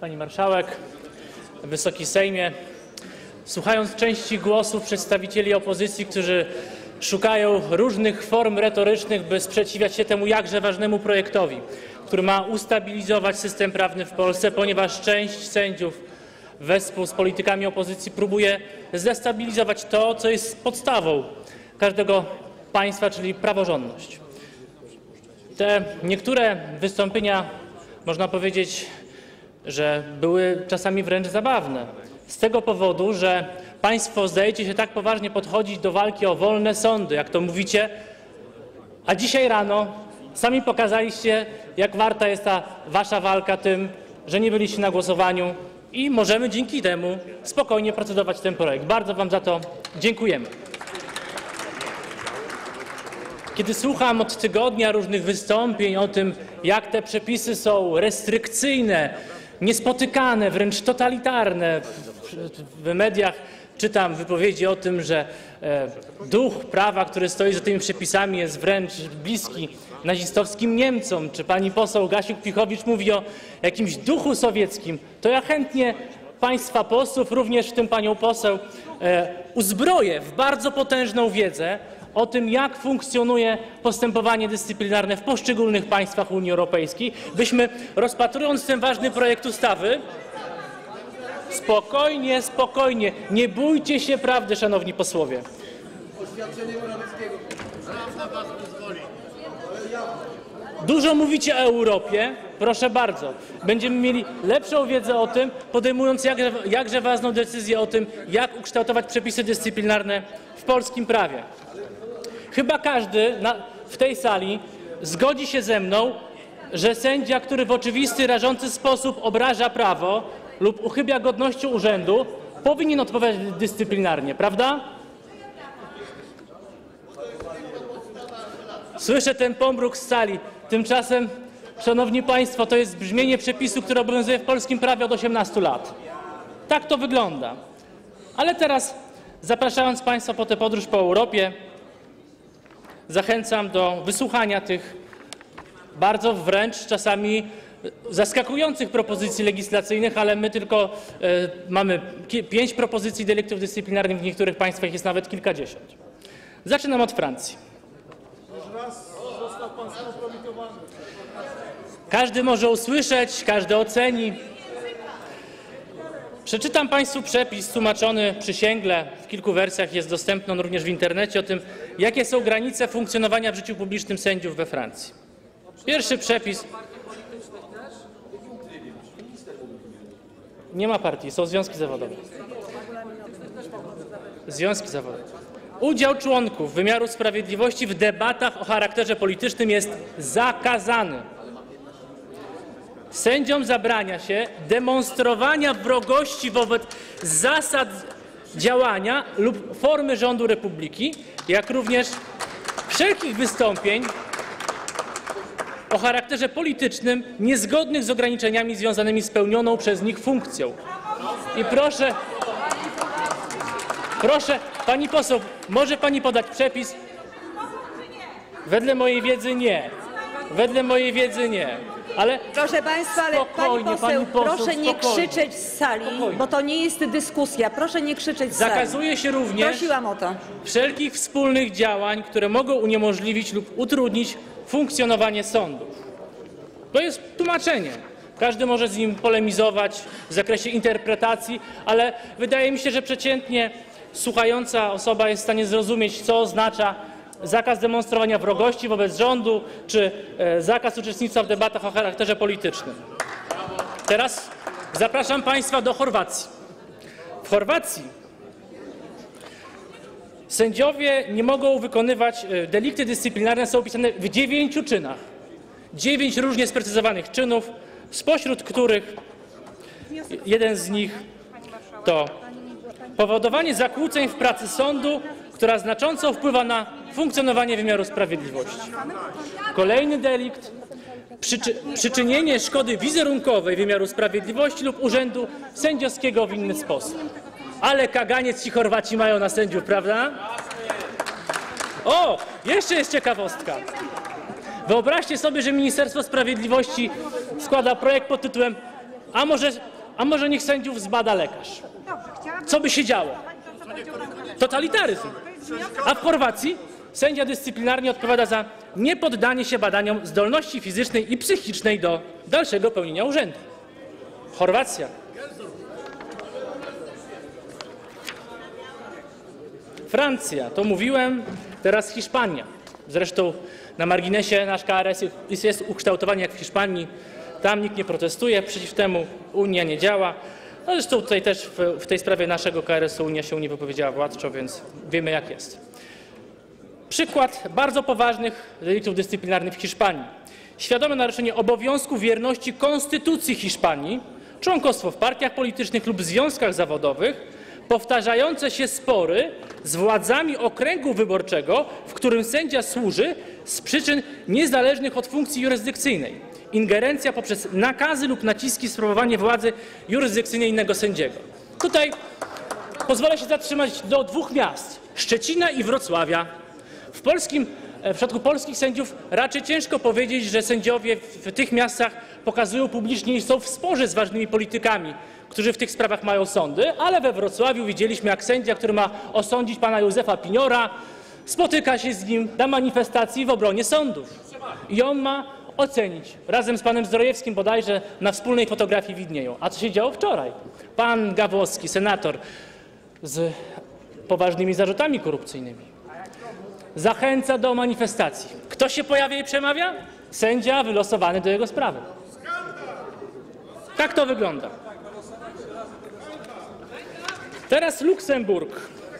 Pani Marszałek, Wysoki Sejmie, słuchając części głosów przedstawicieli opozycji, którzy szukają różnych form retorycznych, by sprzeciwiać się temu jakże ważnemu projektowi, który ma ustabilizować system prawny w Polsce, ponieważ część sędziów wespół z politykami opozycji próbuje zdestabilizować to, co jest podstawą każdego państwa, czyli praworządność. Te niektóre wystąpienia, można powiedzieć, że były czasami wręcz zabawne. Z tego powodu, że państwo zdajecie się tak poważnie podchodzić do walki o wolne sądy, jak to mówicie, a dzisiaj rano sami pokazaliście, jak warta jest ta wasza walka tym, że nie byliście na głosowaniu i możemy dzięki temu spokojnie procedować ten projekt. Bardzo wam za to dziękujemy. Kiedy słucham od tygodnia różnych wystąpień o tym, jak te przepisy są restrykcyjne, niespotykane, wręcz totalitarne, w mediach czytam wypowiedzi o tym, że duch prawa, który stoi za tymi przepisami, jest wręcz bliski nazistowskim Niemcom, czy pani poseł Gasiuk-Pihowicz mówi o jakimś duchu sowieckim, to ja chętnie państwa posłów, również w tym panią poseł, uzbroję w bardzo potężną wiedzę o tym, jak funkcjonuje postępowanie dyscyplinarne w poszczególnych państwach Unii Europejskiej, byśmy, rozpatrując ten ważny projekt ustawy, spokojnie, spokojnie, nie bójcie się prawdy, szanowni posłowie. Dużo mówicie o Europie, proszę bardzo. Będziemy mieli lepszą wiedzę o tym, podejmując jakże ważną decyzję o tym, jak ukształtować przepisy dyscyplinarne w polskim prawie. Chyba każdy w tej sali zgodzi się ze mną, że sędzia, który w oczywisty, rażący sposób obraża prawo lub uchybia godności urzędu, powinien odpowiadać dyscyplinarnie, prawda? Słyszę ten pomruk z sali. Tymczasem, szanowni państwo, to jest brzmienie przepisu, który obowiązuje w polskim prawie od 18 lat. Tak to wygląda. Ale teraz, zapraszając państwa po tę podróż po Europie, zachęcam do wysłuchania tych bardzo wręcz czasami zaskakujących propozycji legislacyjnych, ale my tylko mamy 5 propozycji deliktów dyscyplinarnych, w niektórych państwach jest nawet kilkadziesiąt. Zaczynam od Francji. Każdy może usłyszeć, każdy oceni. Przeczytam państwu przepis tłumaczony przysięgle, w kilku wersjach jest dostępny on również w internecie, o tym, jakie są granice funkcjonowania w życiu publicznym sędziów we Francji. Pierwszy przepis. Nie ma partii, są związki zawodowe. Związki zawodowe. Udział członków wymiaru sprawiedliwości w debatach o charakterze politycznym jest zakazany. Sędziom zabrania się demonstrowania wrogości wobec zasad działania lub formy rządu republiki, jak również wszelkich wystąpień o charakterze politycznym niezgodnych z ograniczeniami związanymi z pełnioną przez nich funkcją. I proszę, pani poseł, może pani podać przepis? Wedle mojej wiedzy nie. Wedle mojej wiedzy nie. Ale proszę państwa, ale pani poseł, proszę nie krzyczeć z sali, bo to nie jest dyskusja. Proszę nie krzyczeć z sali. Zakazuje się również prosiłam o to. Wszelkich wspólnych działań, które mogą uniemożliwić lub utrudnić funkcjonowanie sądów. To jest tłumaczenie. Każdy może z nim polemizować w zakresie interpretacji, ale wydaje mi się, że przeciętnie słuchająca osoba jest w stanie zrozumieć, co oznacza zakaz demonstrowania wrogości wobec rządu, czy zakaz uczestnictwa w debatach o charakterze politycznym. Teraz zapraszam państwa do Chorwacji. W Chorwacji sędziowie nie mogą wykonywać, delikty dyscyplinarne są opisane w 9 czynach. 9 różnie sprecyzowanych czynów, spośród których jeden z nich to powodowanie zakłóceń w pracy sądu, która znacząco wpływa na funkcjonowanie wymiaru sprawiedliwości. Kolejny delikt – przyczynienie szkody wizerunkowej wymiaru sprawiedliwości lub urzędu sędziowskiego w inny sposób. Ale kaganiec ci Chorwaci mają na sędziów, prawda? O, jeszcze jest ciekawostka. Wyobraźcie sobie, że Ministerstwo Sprawiedliwości składa projekt pod tytułem: a może a może niech sędziów zbada lekarz. Co by się działo? Totalitaryzm. A w Chorwacji sędzia dyscyplinarnie odpowiada za niepoddanie się badaniom zdolności fizycznej i psychicznej do dalszego pełnienia urzędu. Chorwacja. Francja, to mówiłem, teraz Hiszpania. Zresztą na marginesie nasz KRS jest ukształtowany jak w Hiszpanii. Tam nikt nie protestuje przeciw temu, Unia nie działa. No zresztą tutaj też w tej sprawie naszego KRS-u Unia się nie wypowiedziała władczo, więc wiemy jak jest. Przykład bardzo poważnych deliktów dyscyplinarnych w Hiszpanii. Świadome naruszenie obowiązku wierności konstytucji Hiszpanii, członkostwo w partiach politycznych lub związkach zawodowych, powtarzające się spory z władzami okręgu wyborczego, w którym sędzia służy z przyczyn niezależnych od funkcji jurysdykcyjnej. Ingerencja poprzez nakazy lub naciski sprawowanie władzy jurysdykcyjnej innego sędziego. Tutaj pozwolę się zatrzymać do dwóch miast, Szczecina i Wrocławia. W przypadku polskich sędziów raczej ciężko powiedzieć, że sędziowie w tych miastach pokazują publicznie, iż są w sporze z ważnymi politykami, którzy w tych sprawach mają sądy, ale we Wrocławiu widzieliśmy, jak sędzia, który ma osądzić pana Józefa Piniora, spotyka się z nim na manifestacji w obronie sądów. I on ma ocenić, razem z panem Zdrojewskim bodajże na wspólnej fotografii widnieją. A co się działo wczoraj? Pan Gawłowski, senator z poważnymi zarzutami korupcyjnymi, zachęca do manifestacji. Kto się pojawia i przemawia? Sędzia wylosowany do jego sprawy. Tak to wygląda. Teraz Luksemburg.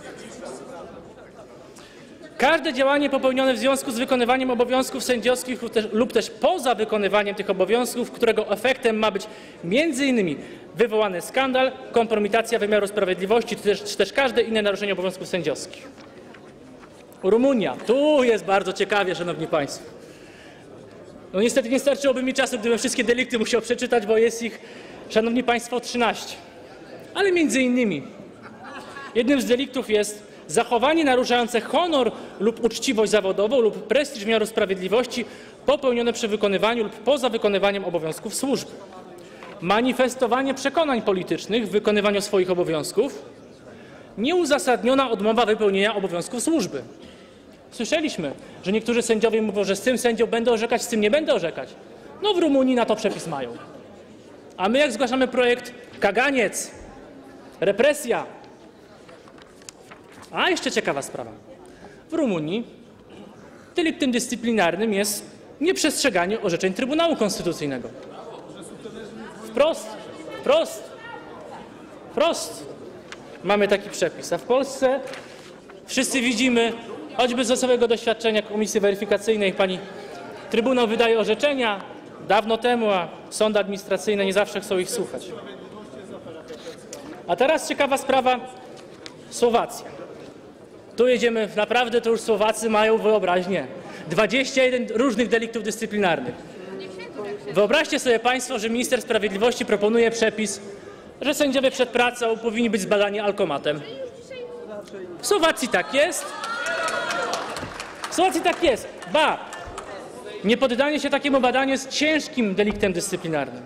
Każde działanie popełnione w związku z wykonywaniem obowiązków sędziowskich lub też poza wykonywaniem tych obowiązków, którego efektem ma być m.in. wywołany skandal, kompromitacja wymiaru sprawiedliwości, czy też każde inne naruszenie obowiązków sędziowskich. Rumunia. Tu jest bardzo ciekawie, szanowni państwo. No niestety nie starczyłoby mi czasu, gdybym wszystkie delikty musiał przeczytać, bo jest ich, szanowni państwo, 13. Ale między innymi jednym z deliktów jest zachowanie naruszające honor lub uczciwość zawodową lub prestiż wymiaru sprawiedliwości popełnione przy wykonywaniu lub poza wykonywaniem obowiązków służby. Manifestowanie przekonań politycznych w wykonywaniu swoich obowiązków. Nieuzasadniona odmowa wypełnienia obowiązków służby. Słyszeliśmy, że niektórzy sędziowie mówią, że z tym sędzią będę orzekać, z tym nie będę orzekać. No w Rumunii na to przepis mają. A my jak zgłaszamy projekt kaganiec, represja. A jeszcze ciekawa sprawa. W Rumunii deliktem dyscyplinarnym jest nieprzestrzeganie orzeczeń Trybunału Konstytucyjnego. Wprost. Mamy taki przepis. A w Polsce wszyscy widzimy, choćby z osobowego doświadczenia Komisji Weryfikacyjnej, Trybunał wydaje orzeczenia dawno temu, a sądy administracyjne nie zawsze chcą ich słuchać. A teraz ciekawa sprawa, Słowacja. Tu jedziemy, naprawdę to już Słowacy mają wyobraźnię. 21 różnych deliktów dyscyplinarnych. Wyobraźcie sobie państwo, że minister sprawiedliwości proponuje przepis, że sędziowie przed pracą powinni być zbadani alkomatem. W Słowacji tak jest. Ba! Niepoddanie się takiemu badaniu jest ciężkim deliktem dyscyplinarnym.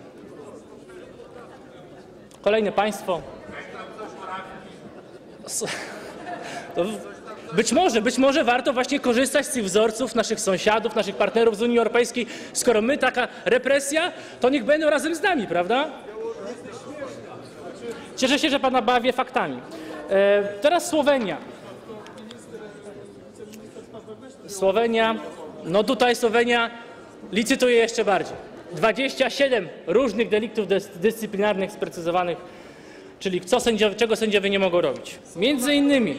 Kolejne państwo. Być może warto właśnie korzystać z tych wzorców naszych sąsiadów, naszych partnerów z Unii Europejskiej. Skoro my taka represja, to niech będą razem z nami, prawda? Cieszę się, że pana bawię faktami. Teraz Słowenia. No tutaj Słowenia licytuje jeszcze bardziej. 27 różnych deliktów dyscyplinarnych sprecyzowanych, czyli czego sędziowie nie mogą robić. Między innymi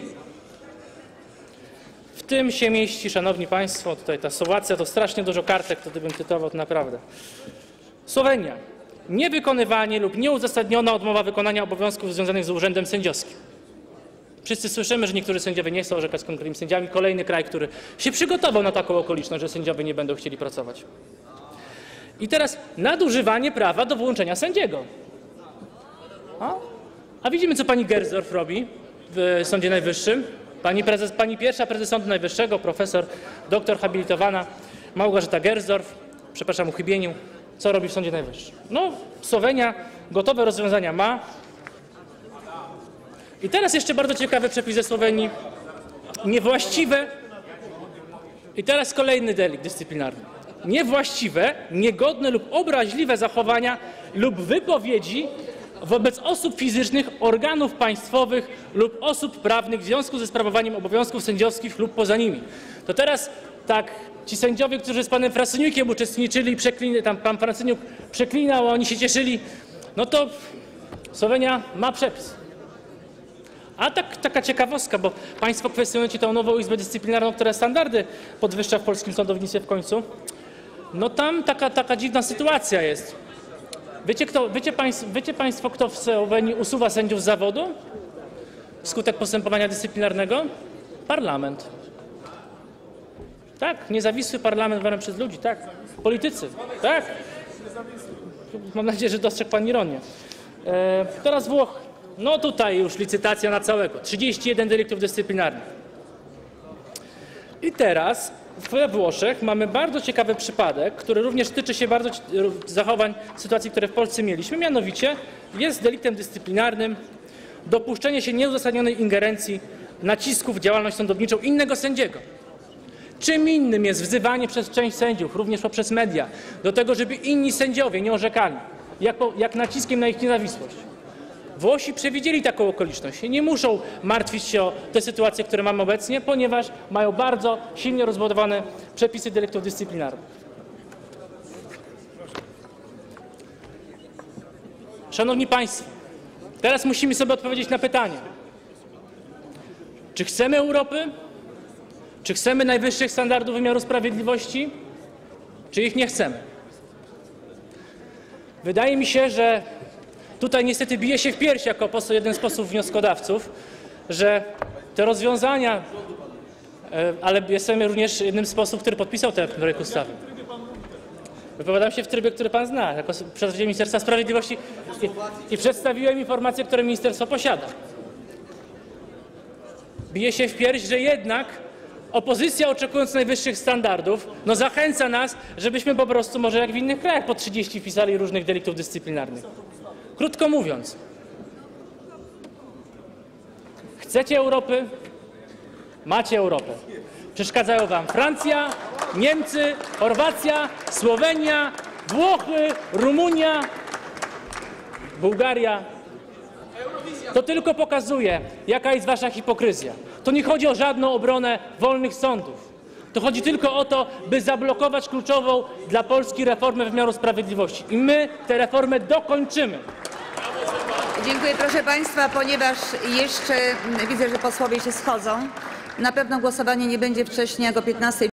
w tym się mieści, szanowni państwo, tutaj ta Słowacja to strasznie dużo kartek, to gdybym cytował, to naprawdę. Słowenia. Niewykonywanie lub nieuzasadniona odmowa wykonania obowiązków związanych z urzędem sędziowskim. Wszyscy słyszymy, że niektórzy sędziowie nie chcą orzekać z konkretnymi sędziami. Kolejny kraj, który się przygotował na taką okoliczność, że sędziowie nie będą chcieli pracować. I teraz nadużywanie prawa do wyłączenia sędziego. A widzimy, co pani Gersdorf robi w Sądzie Najwyższym. Pani pierwsza prezes Sądu Najwyższego, profesor, doktor habilitowana Małgorzata Gersdorf, przepraszam, uchybieniu. Co robi w Sądzie Najwyższym? No, Słowenia gotowe rozwiązania ma. I teraz jeszcze bardzo ciekawy przepis ze Słowenii. Niewłaściwe, i teraz kolejny delikt dyscyplinarny. Niewłaściwe, niegodne lub obraźliwe zachowania lub wypowiedzi wobec osób fizycznych, organów państwowych lub osób prawnych w związku ze sprawowaniem obowiązków sędziowskich lub poza nimi. To teraz tak, ci sędziowie, którzy z panem Frasyniukiem uczestniczyli, tam pan Frasyniuk przeklinał, a oni się cieszyli, no to Słowenia ma przepis. A taka ciekawostka, bo państwo kwestionujecie tę nową Izbę Dyscyplinarną, która standardy podwyższa w polskim sądownictwie w końcu. No tam taka dziwna sytuacja jest. Wiecie państwo, kto w Słowenii usuwa sędziów z zawodu wskutek postępowania dyscyplinarnego? Parlament. Tak, niezawisły parlament wybrany przez ludzi, tak. Politycy, tak. Mam nadzieję, że dostrzegł pan ironię. Teraz Włochy. No tutaj już licytacja na całego. 31 deliktów dyscyplinarnych. I teraz we Włoszech mamy bardzo ciekawy przypadek, który również tyczy się bardzo zachowań, sytuacji, które w Polsce mieliśmy. Mianowicie jest deliktem dyscyplinarnym dopuszczenie się nieuzasadnionej ingerencji, nacisku w działalność sądowniczą innego sędziego. Czym innym jest wzywanie przez część sędziów, również poprzez media, do tego, żeby inni sędziowie nie orzekali, jak naciskiem na ich niezawisłość. Włosi przewidzieli taką okoliczność. Nie muszą martwić się o te sytuacje, które mamy obecnie, ponieważ mają bardzo silnie rozbudowane przepisy deliktów dyscyplinarnych. Szanowni Państwo, teraz musimy sobie odpowiedzieć na pytanie, czy chcemy Europy, czy chcemy najwyższych standardów wymiaru sprawiedliwości, czy ich nie chcemy. Wydaje mi się, że tutaj niestety bije się w pierś jako poseł jeden z posłów wnioskodawców, że te rozwiązania, ale jestem również jednym z posłów, który podpisał ten projekt ustawy. Wypowiadam się w trybie, który pan zna, jako przedstawiciel Ministerstwa Sprawiedliwości i przedstawiłem informacje, które ministerstwo posiada. Bije się w pierś, że jednak opozycja, oczekując najwyższych standardów, zachęca nas, żebyśmy po prostu może jak w innych krajach po 30 wpisali różnych deliktów dyscyplinarnych. Krótko mówiąc, chcecie Europy? Macie Europę. Przeszkadzają wam Francja, Niemcy, Chorwacja, Słowenia, Włochy, Rumunia, Bułgaria. To tylko pokazuje, jaka jest wasza hipokryzja. To nie chodzi o żadną obronę wolnych sądów. To chodzi tylko o to, by zablokować kluczową dla Polski reformę wymiaru sprawiedliwości. I my tę reformę dokończymy. Dziękuję, proszę państwa, ponieważ jeszcze widzę, że posłowie się schodzą. Na pewno głosowanie nie będzie wcześniej jak o 15:00.